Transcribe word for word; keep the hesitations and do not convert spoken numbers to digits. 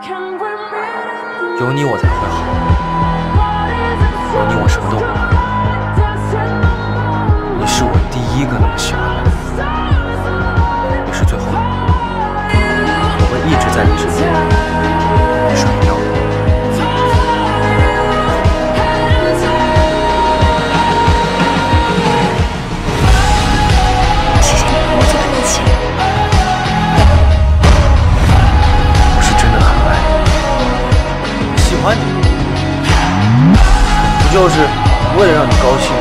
有你我才会好，有你我什么都不怕。你是我第一个那么喜欢的人，也是最后一个。我会一直在你身边，甩掉你。 谢谢你和我走在一起。 我是真的很爱你，喜欢你，不就是为了让你高兴？